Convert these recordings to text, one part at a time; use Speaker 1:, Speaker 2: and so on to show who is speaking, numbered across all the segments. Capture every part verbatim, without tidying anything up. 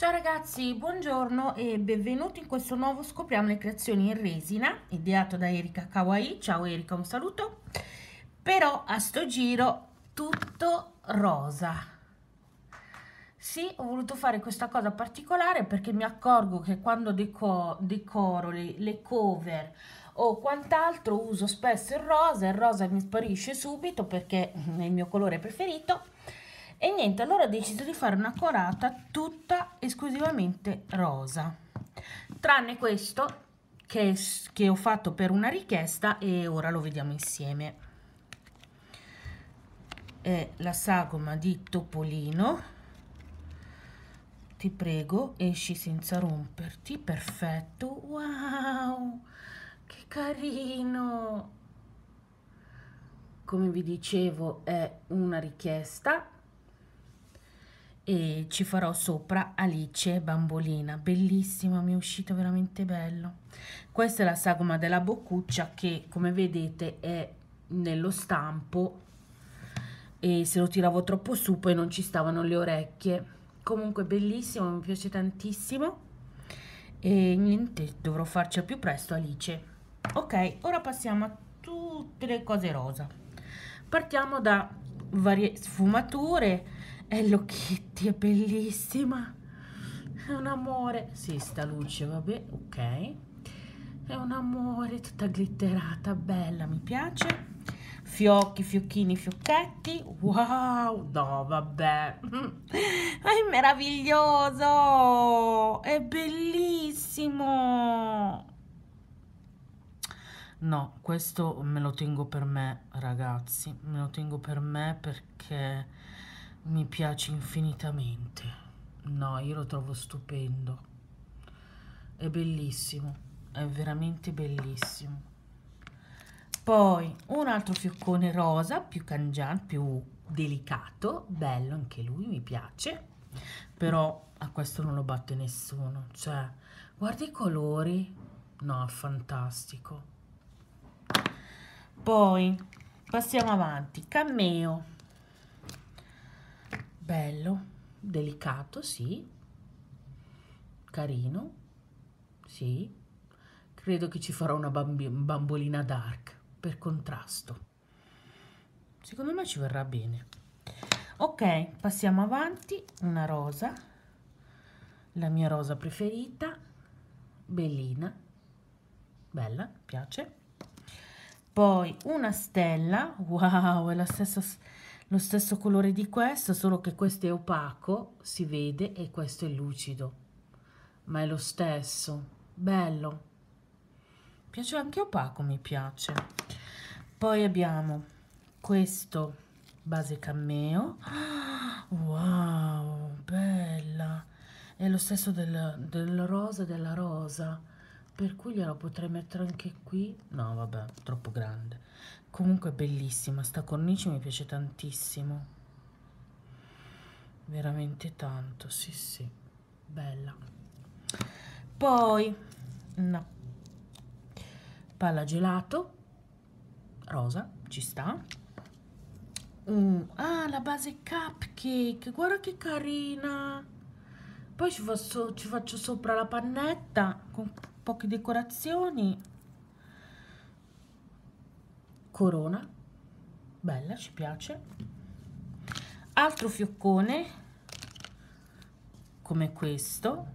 Speaker 1: Ciao ragazzi, buongiorno e benvenuti in questo nuovo Scopriamo le creazioni in resina, ideato da Erika Kawaii. Ciao Erika, un saluto. Però a sto giro tutto rosa. Sì, ho voluto fare questa cosa particolare perché mi accorgo che quando deco decoro le, le cover o quant'altro uso spesso il rosa, il rosa mi sparisce subito perché è il mio colore preferito. E niente, allora ho deciso di fare una corata tutta esclusivamente rosa, tranne questo che, che ho fatto per una richiesta e ora lo vediamo insieme. È la sagoma di Topolino. Ti prego, esci senza romperti. Perfetto. Wow, che carino. Come vi dicevo, è una richiesta e ci farò sopra Alice Bambolina. Bellissima, mi è uscito veramente bello. Questa è la sagoma della boccuccia che, come vedete, è nello stampo e se lo tiravo troppo su poi non ci stavano le orecchie. Comunque bellissimo, mi piace tantissimo e niente, dovrò farci al più presto Alice. Ok, ora passiamo a tutte le cose rosa. Partiamo da varie sfumature. Hello Kitty è bellissima, è un amore. Sì, sta luce, vabbè, ok, è un amore, tutta glitterata, bella, mi piace. Fiocchi, fiocchini, fiocchetti. Wow, no, vabbè, è meraviglioso, è bellissimo. No, questo me lo tengo per me, ragazzi, me lo tengo per me perché mi piace infinitamente. No, io lo trovo stupendo. È bellissimo, è veramente bellissimo. Poi un altro fioccone rosa, più cangiante, più delicato, bello anche lui, mi piace. Però a questo non lo batte nessuno. Cioè, guarda i colori. No, è fantastico. Poi passiamo avanti. Cameo. Bello, delicato, sì, carino, sì, credo che ci farò una bambolina dark per contrasto, secondo me ci verrà bene. Ok, passiamo avanti, una rosa, la mia rosa preferita, bellina, bella, piace. Poi una stella, wow, è la stessa lo stesso colore di questo, solo che questo è opaco, si vede, e questo è lucido, ma è lo stesso, bello, piace anche opaco, mi piace. Poi abbiamo questo base cameo, wow, bella, è lo stesso del, del rosa della rosa, per cui gliela potrei mettere anche qui. No, vabbè, troppo grande. Comunque è bellissima, sta cornice mi piace tantissimo, veramente tanto, sì sì, bella. Poi una palla gelato rosa, ci sta. Mm, ah, la base cupcake, guarda che carina. Poi ci faccio, ci faccio sopra la pannetta con poche decorazioni. Corona, bella, ci piace. Altro fioccone come questo,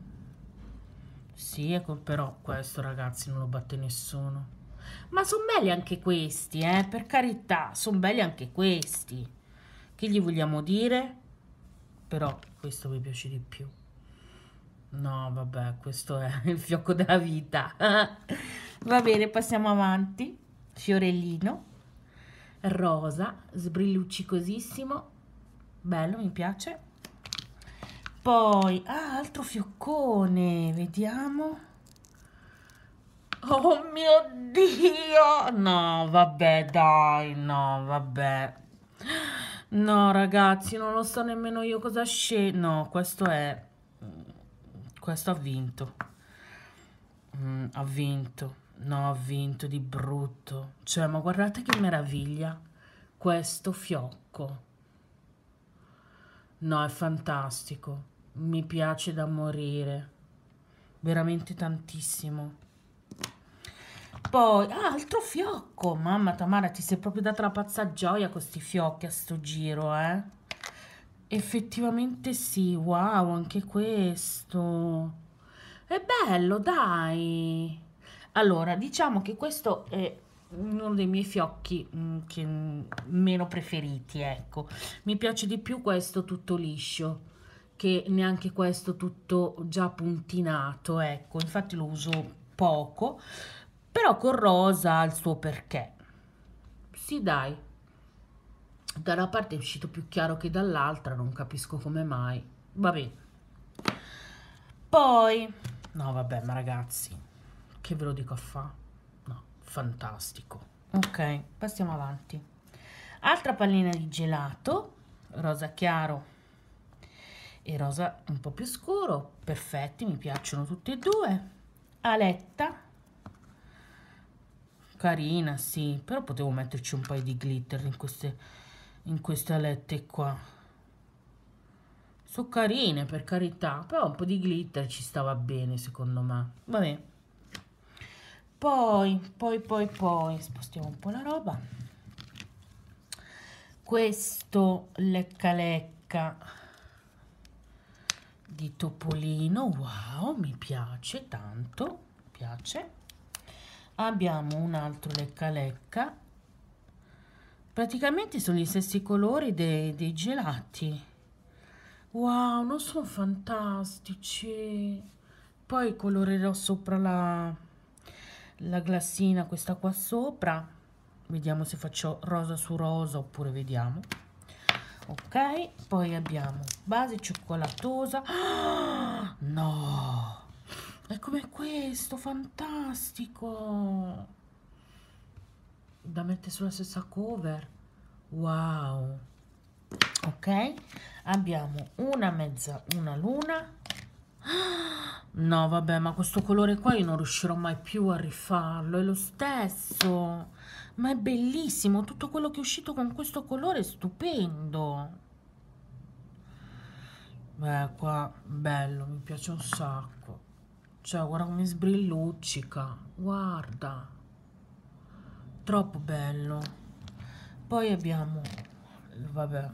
Speaker 1: sì, ecco, però questo ragazzi non lo batte nessuno, ma sono belli anche questi, eh, per carità, sono belli anche questi, che gli vogliamo dire? Però questo mi piace di più. No, vabbè, questo è il fiocco della vita. Va bene, passiamo avanti. Fiorellino rosa, sbrilluccicosissimo, bello, mi piace. Poi, ah, altro fioccone, vediamo. Oh mio Dio! No, vabbè, dai, no, vabbè. No, ragazzi, non lo so nemmeno io cosa scegli. No, questo è... Questo ha vinto. Mm, ha vinto. No, ha vinto di brutto. Cioè, ma guardate che meraviglia. Questo fiocco. No, è fantastico. mi piace da morire, veramente tantissimo. Poi, ah, altro fiocco, mamma Tamara, ti sei proprio data la pazza gioia con sti fiocchi a sto giro, eh? Effettivamente sì, wow, anche questo. È bello, dai. Allora, diciamo che questo è uno dei miei fiocchi mm, che, mm, meno preferiti, ecco. Mi piace di più questo tutto liscio, che neanche questo tutto già puntinato, ecco. Infatti lo uso poco, però con rosa ha il suo perché. Sì, dai. Da una parte è uscito più chiaro che dall'altra, non capisco come mai. Vabbè. Poi, no, vabbè, ma ragazzi, che ve lo dico a fa? No, fantastico. Ok, passiamo avanti. Altra pallina di gelato, rosa chiaro e rosa un po' più scuro, perfetti, mi piacciono tutti e due. Aletta, carina, sì, però potevo metterci un paio di glitter in queste, in queste alette qua. Sono carine, per carità, però un po' di glitter ci stava bene, secondo me. Vabbè. Poi, poi, poi, poi, spostiamo un po' la roba. Questo lecca lecca di Topolino, wow, mi piace tanto, mi piace. Abbiamo un altro lecca lecca, praticamente sono gli stessi colori dei, dei gelati. Wow, non sono fantastici. Poi colorerò sopra la, la glassina, questa qua sopra. Vediamo se faccio rosa su rosa oppure vediamo. Ok, poi abbiamo base cioccolatosa. Ah, no, è come questo, fantastico. Da mettere sulla stessa cover. Wow. Ok, abbiamo una mezza, una luna. No, vabbè, ma questo colore qua io non riuscirò mai più a rifarlo, è lo stesso, ma è bellissimo, tutto quello che è uscito con questo colore è stupendo. Beh, qua, bello, mi piace un sacco. Cioè, guarda come sbrilluccica, guarda, troppo bello. Poi abbiamo, vabbè,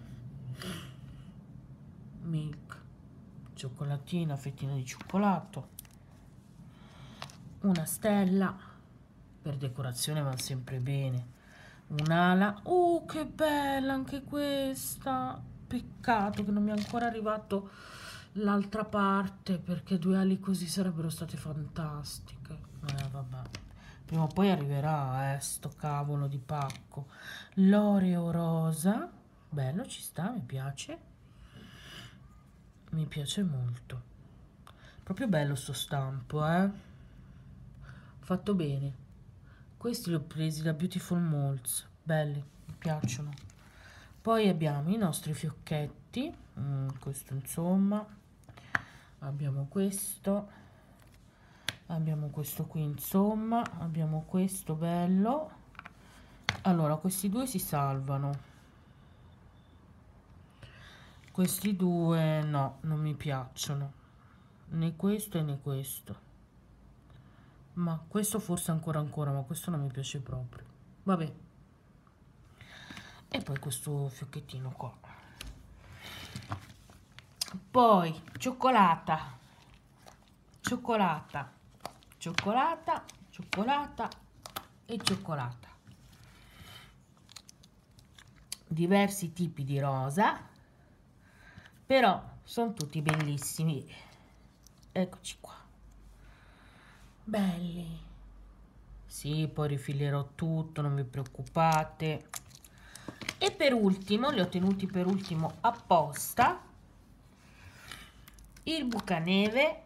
Speaker 1: milk, cioccolatino, fettina di cioccolato, una stella, per decorazione va sempre bene, un'ala, oh che bella anche questa, peccato che non mi è ancora arrivato l'altra parte, perché due ali così sarebbero state fantastiche. Eh vabbè, prima o poi arriverà, eh, sto cavolo di pacco. L'oreo rosa, bello, ci sta, mi piace, mi piace molto, proprio bello sto stampo, eh, fatto bene. Questi li ho presi da Beautiful Molds, belli, mi piacciono. Poi abbiamo i nostri fiocchetti, mm, questo insomma, abbiamo questo, abbiamo questo qui insomma, abbiamo questo bello. Allora, questi due si salvano, questi due no, non mi piacciono, né questo né questo, ma questo forse ancora ancora, ma questo non mi piace proprio, vabbè. E poi questo fiocchettino qua. Poi cioccolata, cioccolata, cioccolata, cioccolata e cioccolata. Diversi tipi di rosa, però sono tutti bellissimi. Eccoci qua, belli. Sì, poi rifilerò tutto, non vi preoccupate. E per ultimo, li ho tenuti per ultimo apposta, il bucaneve,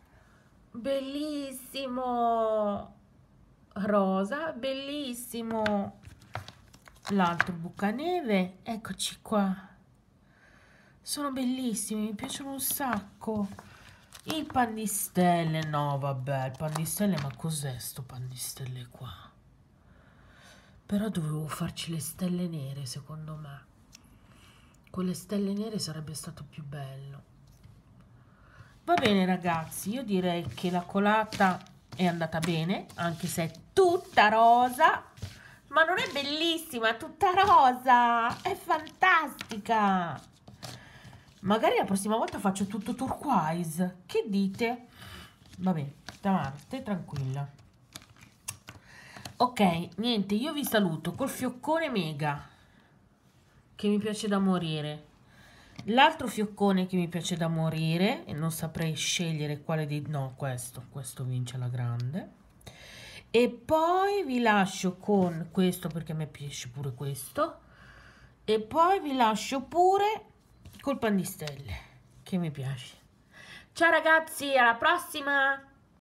Speaker 1: bellissimo, rosa, bellissimo. L'altro bucaneve, eccoci qua, sono bellissimi, mi piacciono un sacco. Il pan di stelle, no vabbè, il pan di stelle, ma cos'è sto pan di stelle qua? Però dovevo farci le stelle nere, secondo me. Con le stelle nere sarebbe stato più bello. Va bene ragazzi, io direi che la colata è andata bene, anche se è tutta rosa, ma non è bellissima, è tutta rosa, è fantastica. Magari la prossima volta faccio tutto turquoise, che dite? Va bene, Tamara, stai tranquilla. Ok, niente, io vi saluto col fioccone mega, che mi piace da morire. L'altro fioccone che mi piace da morire, e non saprei scegliere quale di... no, questo, questo vince la grande. E poi vi lascio con questo, perché a me piace pure questo. E poi vi lascio pure col pan di stelle, che mi piace. Ciao ragazzi, alla prossima!